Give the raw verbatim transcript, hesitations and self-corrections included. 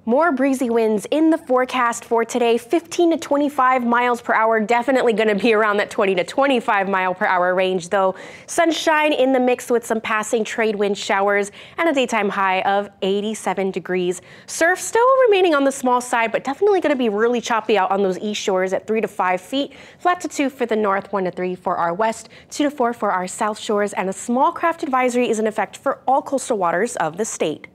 More breezy winds in the forecast for today, fifteen to twenty-five miles per hour. Definitely going to be around that twenty to twenty-five mile per hour range, though. Sunshine in the mix with some passing trade wind showers and a daytime high of eighty-seven degrees. Surf still remaining on the small side, but definitely going to be really choppy out on those east shores at three to five feet. Flat to two for the north, one to three for our west, two to four for our south shores, and a small craft advisory is in effect for all coastal waters of the state.